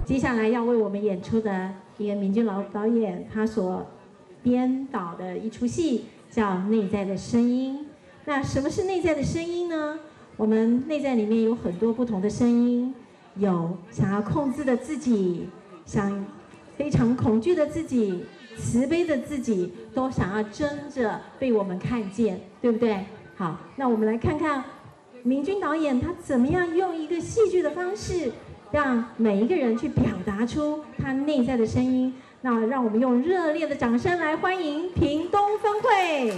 接下来要为我们演出的一个明君导演他所编导的一出戏叫《内在的声音》。那什么是内在的声音呢？我们内在里面有很多不同的声音，有想要控制的自己，非常恐惧的自己，慈悲的自己，都想要争着被我们看见，对不对？好，那我们来看看明君导演他怎么样用一个戏剧的方式，让每一个人去表达出他内在的声音。那让我们用热烈的掌声来欢迎屏东分会。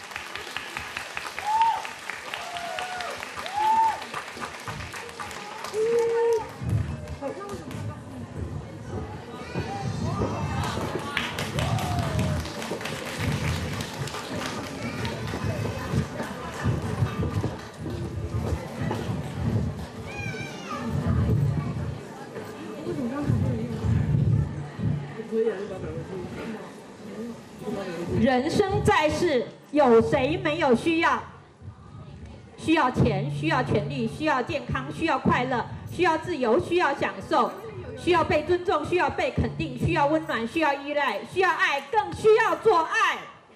人生在世，有谁没有需要？需要钱，需要权利，需要健康，需要快乐，需要自由，需要享受，需要被尊重，需要被肯定，需要温暖，需要依赖，需要爱，更需要做爱。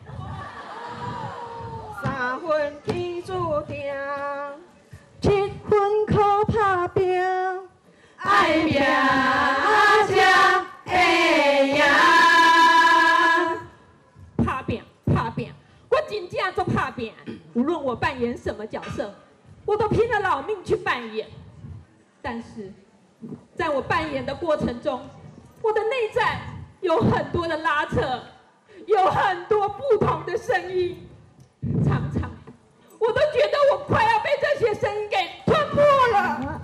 三分天注定 ，7分靠打拼， 爱拼才会赢。 打拼，我真正做打拼。无论我扮演什么角色，我都拼了老命去扮演。但是，在我扮演的过程中，我的内在有很多的拉扯，有很多不同的声音。常常，我都觉得我快要被这些声音给吞没了。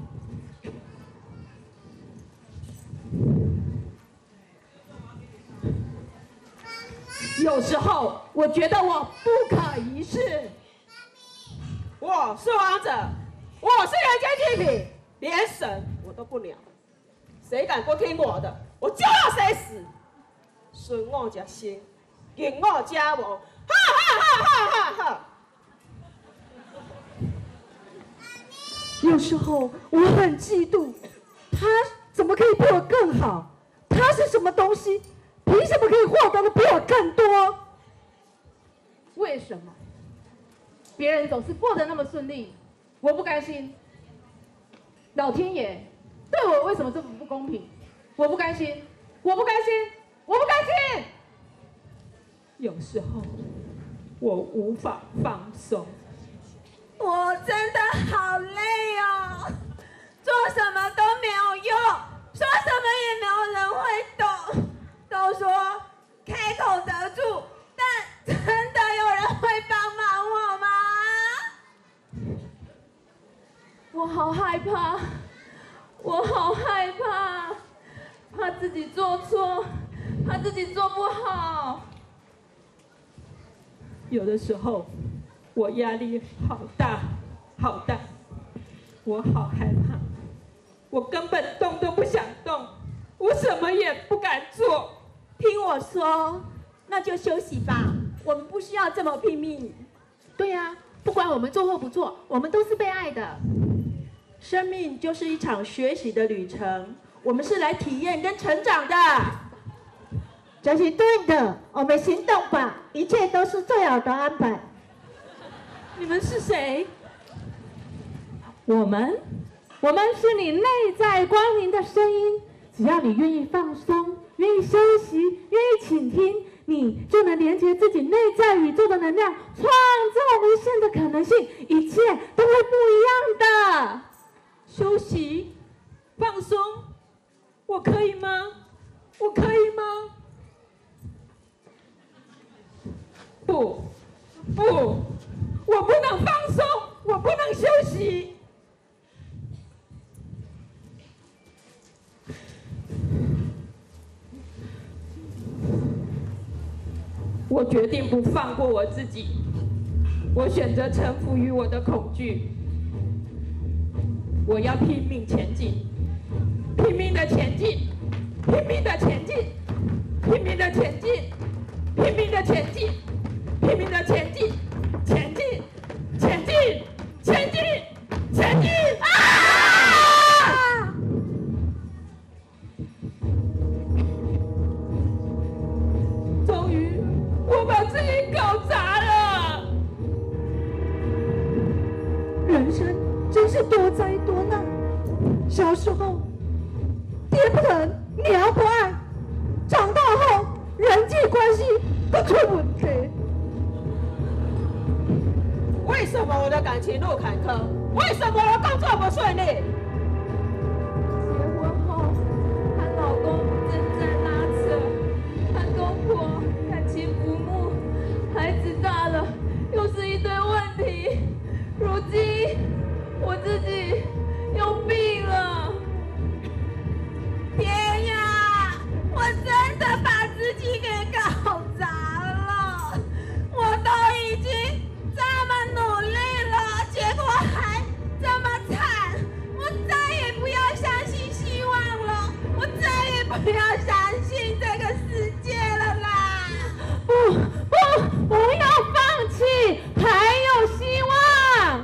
有时候，我觉得我不可一世。 我是王者，我是人间极品，连神我都不鸟。谁敢不听我的，我就要谁死。顺我者生，逆我者亡。哈哈哈哈哈哈！ 有时候我很嫉妒，他怎么可以比我更好？他是什么东西？凭什么可以获得的比我更多？ 为什么别人总是过得那么顺利，我不甘心？老天爷对我为什么这么不公平？我不甘心，我不甘心，我不甘心！ 有时候我无法放松， 我真的好累哦，做什么都没有用，说什么也没有人会懂。都说开口得住，但真的有人会帮忙我吗？ 我好害怕，我好害怕，怕自己做错，怕自己做不好。 有的时候我压力好大好大，我好害怕，我根本动都不想动，我什么也不敢做。 听我说，那就休息吧，我们不需要这么拼命。 对呀，不管我们做或不做，我们都是被爱的。 生命就是一场学习的旅程，我们是来体验跟成长的。 这是对的，我们行动吧，一切都是最好的安排。 你们是谁？ 我们是你内在光明的声音，只要你愿意放松，愿意休息，愿意倾听，你就能连接自己内在宇宙的能量，创造无限的可能性，一切都会不一样的。 休息，放松，我可以吗？我可以吗？不，我不能放松，我不能休息。我决定不放过我自己，我选择臣服于我的恐惧。我要拼命前进，拼命的前进，拼命的前进，拼命的前进，拼命的前进，拼命的前进，前进，前进，前进，前进！啊！ 都是多灾多难。小时候，爹不疼，娘不爱，长大后人际关系都出问题。 为什么我的感情路坎坷？为什么我的工作不顺利？ 结婚后，和老公正在拉扯，和公婆感情不睦，孩子大了，又是一堆问题。如今我自己又病了。天呀！我真的把自己给搞砸了！我都已经这么努力了，结果还这么惨！我再也不要相信希望了，我再也不要相信这个世界了啦！ 不要放弃，还有希望。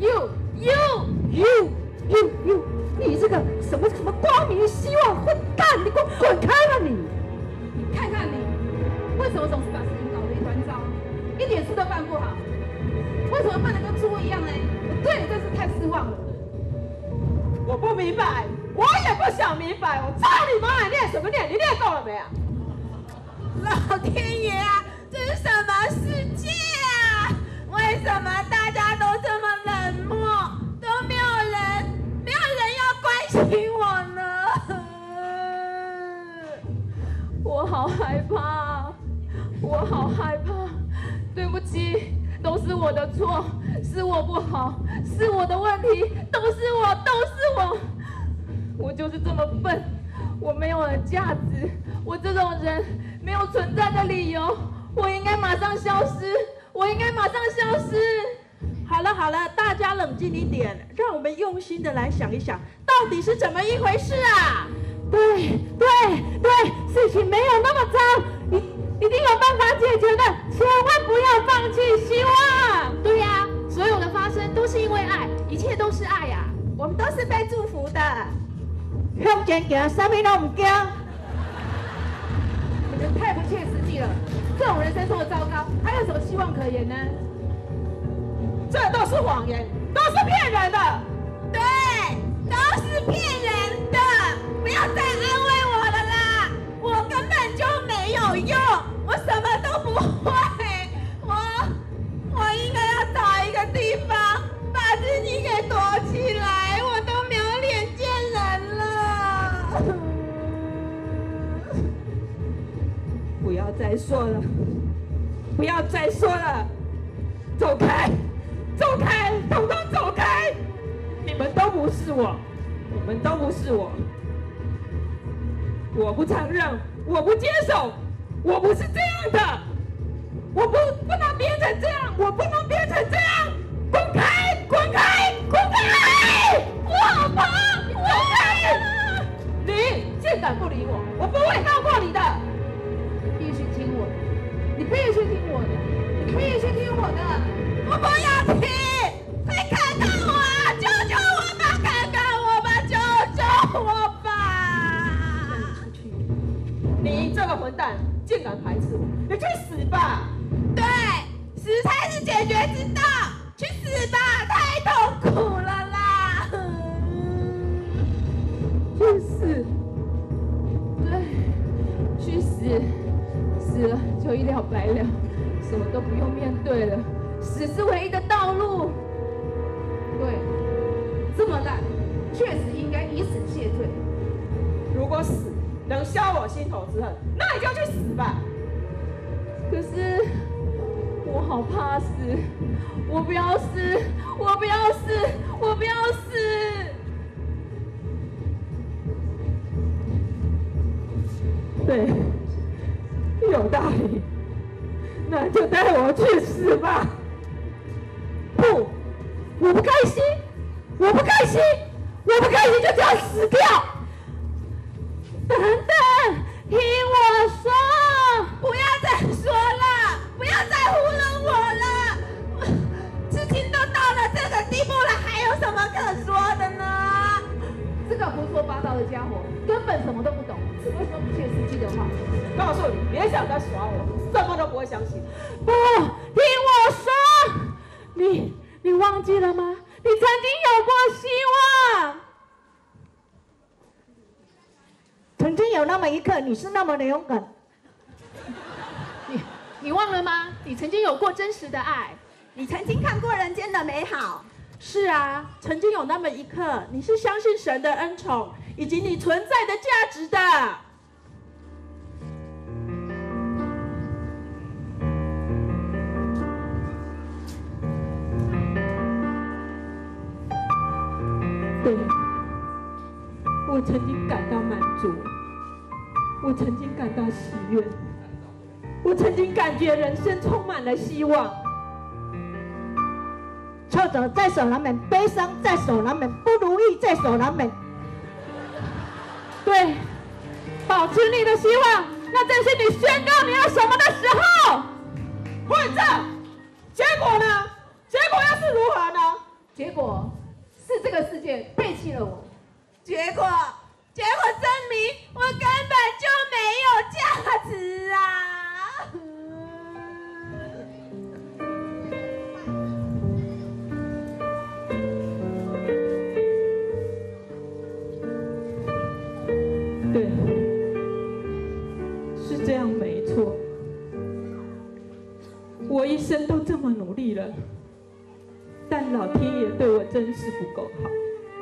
你这个什么光明希望混蛋，你给我滚开吧你！ 你看看你，为什么总是把事情搞得一团糟，一点事都办不好？为什么办得跟猪一样呢？我对你真是太失望了。 我不明白，我也不想明白。我操你妈！你念什么念？你念够了没啊？ 老天爷啊，这是什么世界啊？为什么大家都这么冷漠，都没有人要关心我呢？我好害怕，我好害怕。对不起，都是我的错，是我不好，是我的问题，都是我。我就是这么笨，我没有了价值，我这种人没有存在的理由，我应该马上消失， 好了，大家冷静一点，让我们用心的来想一想，到底是怎么一回事啊？ 对，事情没有那么糟，一定有办法解决的，千万不要放弃希望。 对呀，所有的发生都是因为爱，一切都是爱呀。 我们都是被祝福的。 向前行，什么都唔惊。 你们太不切实际了，这种人生这么糟糕，还有什么希望可言呢？ 这都是谎言，都是骗人的。 对，都是骗人的，不要再安慰我了啦！我根本就没有用，我什么都不会，我应该要找一个地方把自己给躲起来，我都没有脸见人了。 不要再说了，不要再说了，走开！走开，统统走开！你们都不是我，我不承认，我不接受，我不是这样的，我不能变成这样，我不能变成这样！滚开！我好怕！滚开！你竟敢不理我，我不会放过你的！ 你必须听我的，你必须听我的。 我不要听！快看看我啊！救救我吧！看看我吧！救救我吧！ 你这个混蛋，竟敢排斥我！你去死吧！ 对，死才是解决之道！去死吧！太痛苦了啦！ 去死！ 对，去死！死了就一了百了，什么都不用面对了。死是唯一的道路。 对，这么烂，确实应该以死谢罪。 如果死能消我心头之恨，那你就去死吧。 可是我好怕死，我不要死，我不要死，我不要死。 对，有道理，那就带我去死吧。 不，我不开心，我不开心就这样死掉。 等等，听我说， 不要再说了，不要再糊弄我了。事情都到了这个地步了，还有什么可说的呢？ 这个胡说八道的家伙根本什么都不懂，只会说不切实际的话。 告诉你，别想再耍我，什么都不会相信。 不，听我说，你忘记了吗？ 你曾经有过希望。 曾经有那么一刻，你是那么的勇敢。 你忘了吗？你曾经有过真实的爱， 你曾经看过人间的美好。 是啊，曾经有那么一刻，你是相信神的恩宠以及你存在的价值的。 对，我曾经感到满足，我曾经感到喜悦，我曾经感觉人生充满了希望。 挫折在所难免，悲伤在所难免，不如意在所难免。 对，保持你的希望，那正是你宣告你要什么的时候。 会长，结果呢？结果又是如何呢？ 结果是这个世界背弃了我。 结果证明我根本就没有价值啊！ 对，是这样没错。我一生都这么努力了，但老天爷对我真是不够好。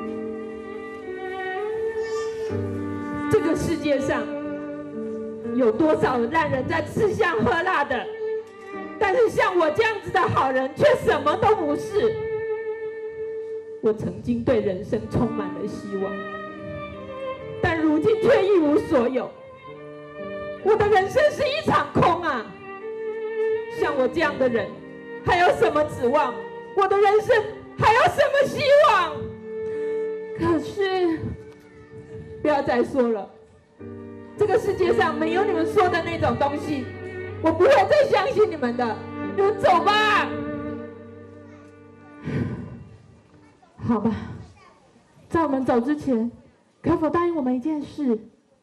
这个世界上有多少烂人在吃香喝辣的，但是像我这样子的好人却什么都不是。我曾经对人生充满了希望，但如今却一无所有。我的人生是一场空啊！像我这样的人，还有什么指望？我的人生还有什么希望？可是，不要再说了，这个世界上没有你们说的那种东西，我不会再相信你们的。你们走吧。 好吧，在我们走之前，可否答应我们一件事？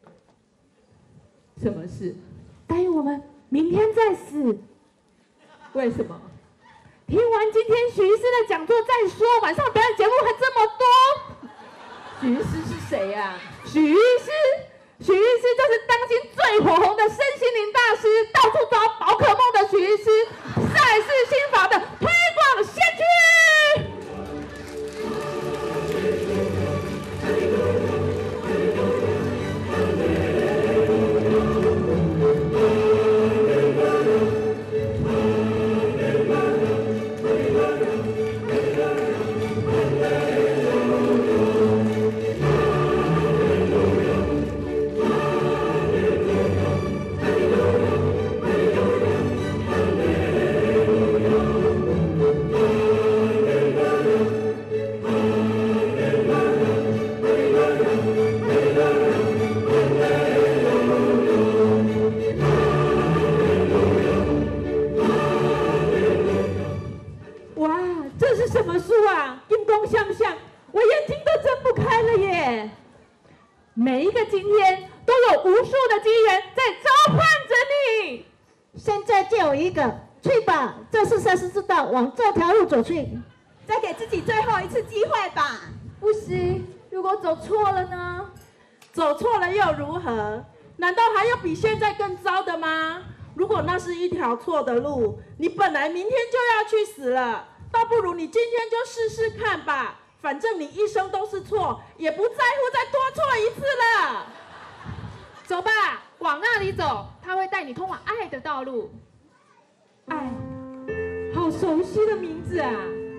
什么事？ 答应我们明天再死。 为什么？ 听完今天许医师的讲座再说，晚上表演节目还这么多。 许医师是谁呀？ 许医师就是当今最火红的身心灵大师，到处找宝可梦的许医师，赛事心法的推广先驱。每一个今天都有无数的机缘在召唤着你。 现在就有一个，去吧，这是赛事之道，往这条路走去。 再给自己最后一次机会吧。 不行，如果走错了呢？ 走错了又如何？难道还有比现在更糟的吗？如果那是一条错的路，你本来明天就要去死了，倒不如你今天就试试看吧。反正你一生都是错，也不在乎再多错一次了。 走吧，往那里走，他会带你通往爱的道路。 爱，好熟悉的名字啊！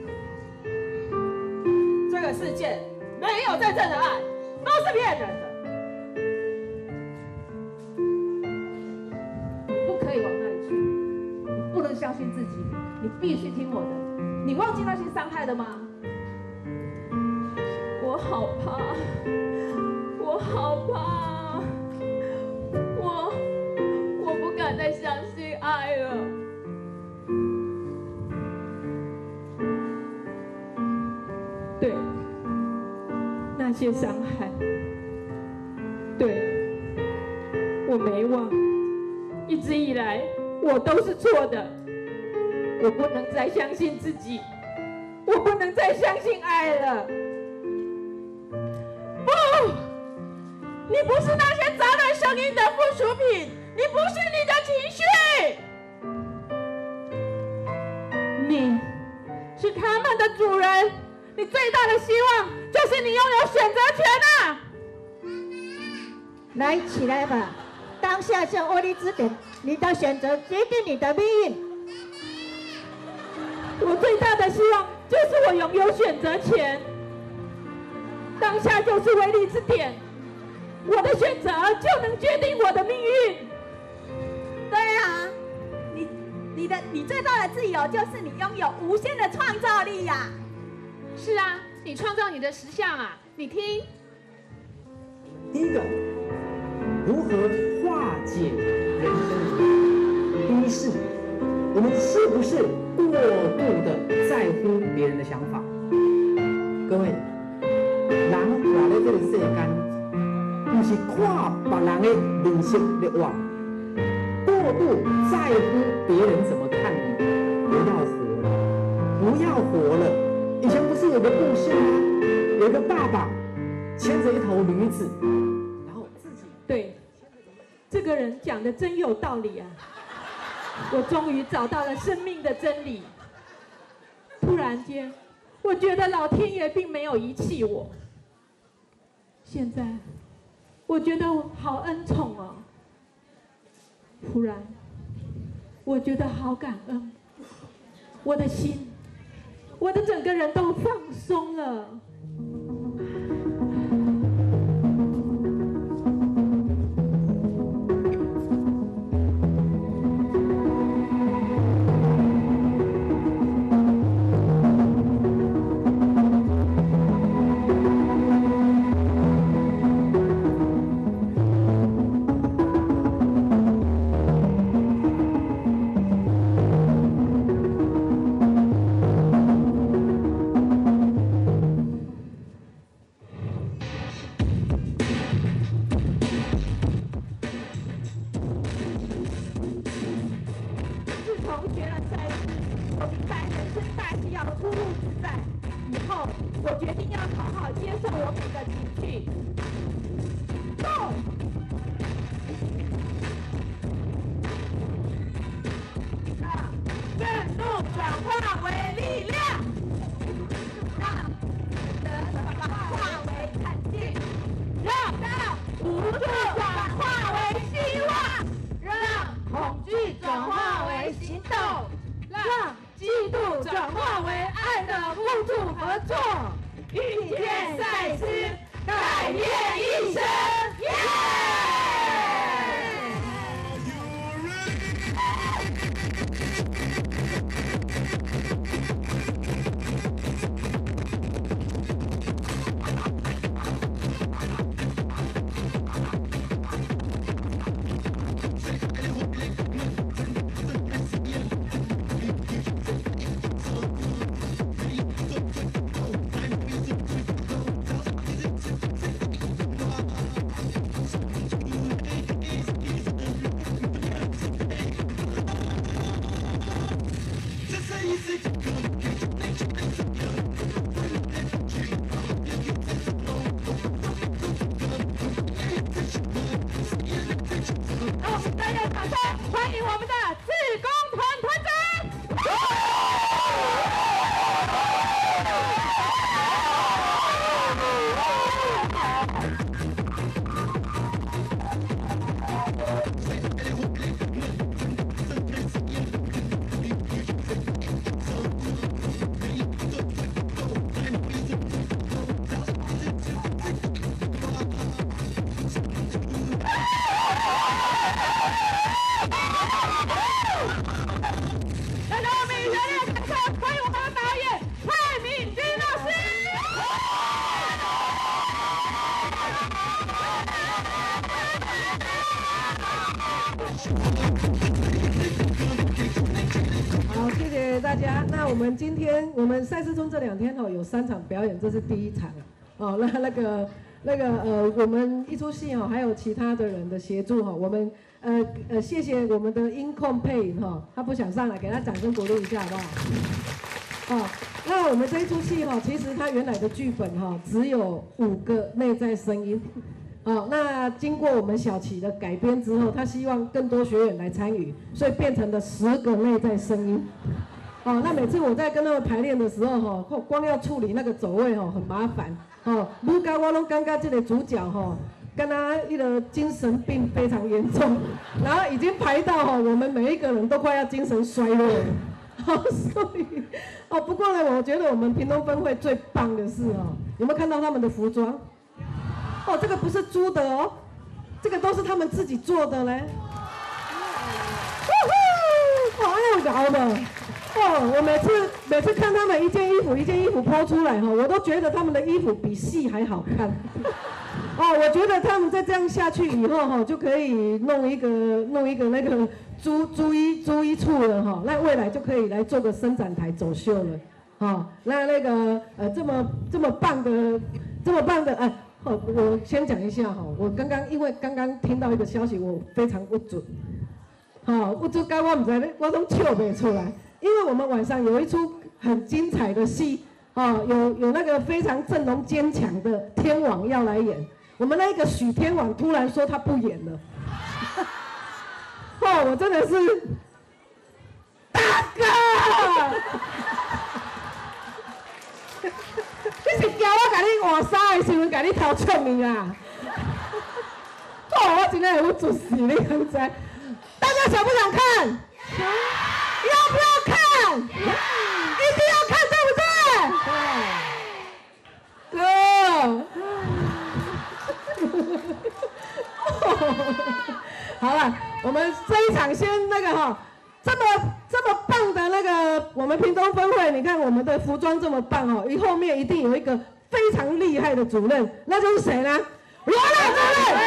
这个世界没有真正的爱，都是骗人的。 你不可以往那里去，你不能相信自己，你必须听我的。你忘记那些伤害了吗？ 我好怕，我好怕，我不敢再相信爱了。对，那些伤害，对，我没忘，一直以来我都是错的，我不能再相信自己， 我不能再相信爱了。 不，你不是那些杂乱声音的附属品，你不是你的情绪，你是他们的主人。你最大的希望就是你拥有选择权啊！ 来，起来吧！当下向威力之点，你的选择决定你的命运。 我最大的希望就是我拥有选择权。当下就是威力之点，我的选择就能决定我的命运。 对啊，你最大的自由就是你拥有无限的创造力呀！ 是啊，你创造你的实相啊！你听， 第一个，如何化解人生的第一是，我们是不是过度的在乎别人的想法？各位，人活在这个世间，不是看别人的面色的话，过度在乎别人怎么看你，不要活了，不要活了。以前不是有个故事吗？有个爸爸牵着一头驴子，然后自己对，这个人讲的真有道理啊！我终于找到了生命的真理。突然间，我觉得老天爷并没有遗弃我。现在，我觉得我好恩宠哦。突然，我觉得好感恩，我的心。我的整个人都放松了。 好，谢谢大家。那我们今天我们赛事中这2天有3场表演，这是第1场哦。我们一出戏还有其他的人的协助我们谢谢我们的音控配他不想上来，给他掌声鼓励一下好不好？那那我们这一出戏哈，其实它原来的剧本哈只有5个内在声音，那经过我们小琪的改编之后，他希望更多学员来参与，所以变成了10个内在声音。那每次我在跟他们排练的时候哈，光要处理那个走位哈很麻烦，你甲我拢感觉这个主角哈，跟他一个精神病非常严重，然后已经排到我们每一个人都快要精神衰弱了。所以不过呢，我觉得我们屏东分会最棒的是有没有看到他们的服装？这个不是租的哦，这个都是他们自己做的嘞。好有搞的。我每次看他们一件衣服抛出来我都觉得他们的衣服比戏还好看。我觉得他们再这样下去以后就可以弄一个那个租衣处了那未来就可以来做个伸展台走秀了。那个这么棒的我先讲一下我因为刚刚听到一个消息，我非常不准。不准该我唔知咧，我都笑不出来。因为我们晚上有一出很精彩的戏，有那个非常阵容坚强的天王要来演，我们那个许天王突然说他不演了，我真的是大哥，你是叫我甲你换衫的时阵甲你偷唱你啦，我真的有准时，你知？大家想不想看？要不要看？一定要看，对不对？好了，我们这一场先那个这么棒的那个我们屏东分会，你看我们的服装这么棒后面一定有一个非常厉害的主任，那就是谁呢？罗老主任，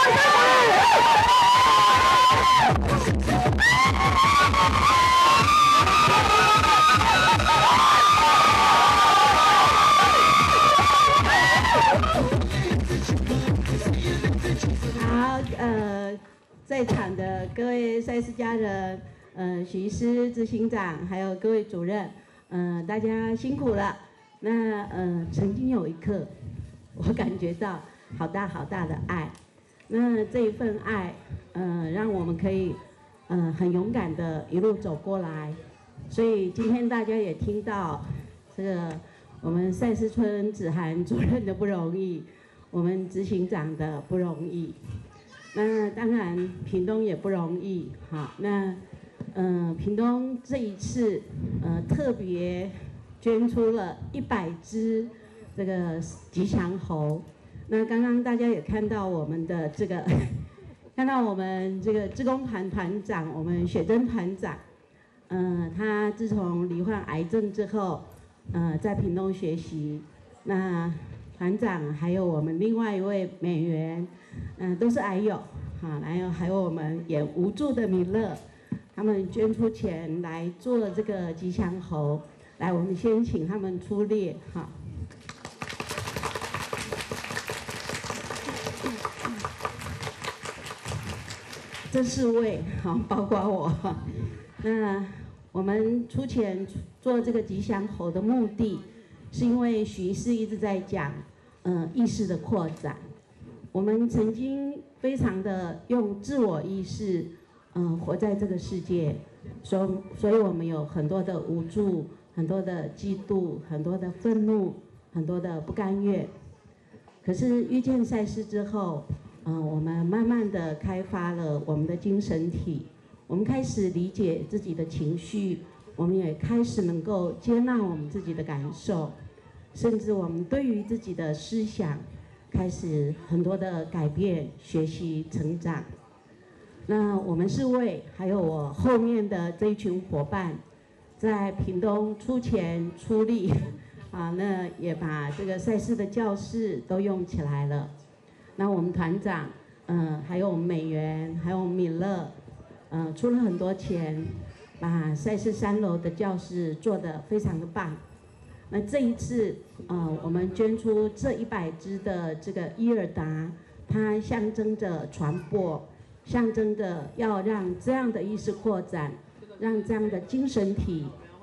好，在场的各位赛事家人，许医师、执行长，还有各位主任，大家辛苦了。那曾经有一刻，我感觉到好大好大的爱。那这一份爱，让我们可以，很勇敢的一路走过来。所以今天大家也听到，这个我们赛事村子涵主任的不容易，我们执行长的不容易。那当然，屏东也不容易。好，那屏东这一次特别捐出了100只这个吉祥猴。那刚刚大家也看到我们的这个，看到我们这个志工团团长，我们雪珍团长，他自从罹患癌症之后，在屏东学习。那团长还有我们另外一位美员，都是癌友，还有我们演无助的米勒，他们捐出钱来做这个吉祥猴。来，我们先请他们出列哈。这4位包括我。那我们出钱做这个吉祥猴的目的，是因为许医师一直在讲，意识的扩展。我们曾经非常的用自我意识，活在这个世界，所以我们有很多的无助，很多的嫉妒，很多的愤怒，很多的不甘愿。可是遇见赛事之后，我们慢慢的开发了我们的精神体，我们开始理解自己的情绪，我们也开始能够接纳我们自己的感受，甚至我们对于自己的思想开始很多的改变、学习、成长。那我们4位，还有我后面的这一群伙伴，在屏东出钱出力，那也把这个赛事的教室都用起来了。那我们团长，还有我们美员，还有我们米勒，出了很多钱，把赛事3楼的教室做得非常的棒。那这一次，我们捐出这100只的这个伊尔达，它象征着传播，象征着要让这样的意识扩展，让这样的精神体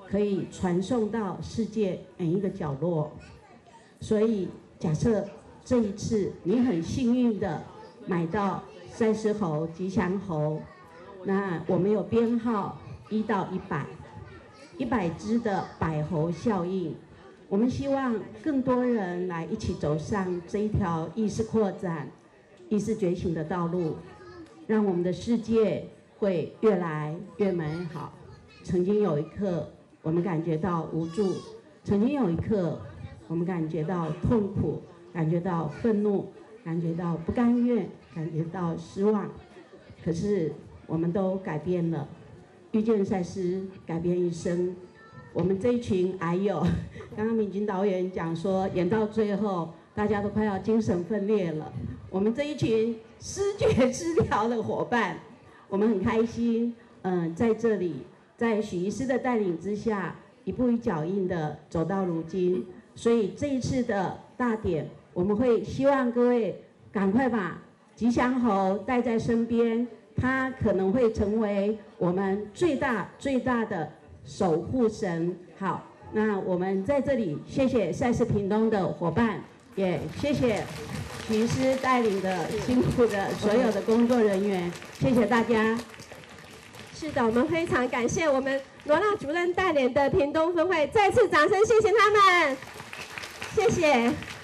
可以传送到世界每一个角落。所以假设这一次你很幸运的买到赛斯猴、吉祥猴，那我们有编号1到100，100只的百猴效应。我们希望更多人来一起走上这一条意识扩展、意识觉醒的道路，让我们的世界会越来越美好。曾经有一刻，我们感觉到无助；曾经有一刻，我们感觉到痛苦，感觉到愤怒，感觉到不甘愿，感觉到失望。可是我们都改变了，遇见赛斯，改变一生。我们这一群刚刚敏君导演讲说，演到最后，大家都快要精神分裂了。我们这一群思觉失调的伙伴，我们很开心，在这里，在许医师的带领之下，一步一脚印的走到如今。所以这一次的大典，我们会希望各位赶快把吉祥猴带在身边，它可能会成为我们最大的守护神。好，那我们在这里谢谢赛斯屏东的伙伴，也谢谢许医师带领的辛苦的所有的工作人员，谢谢大家。 是的，我们非常感谢我们罗娜主任带领的屏东分会，再次掌声谢谢他们，谢谢。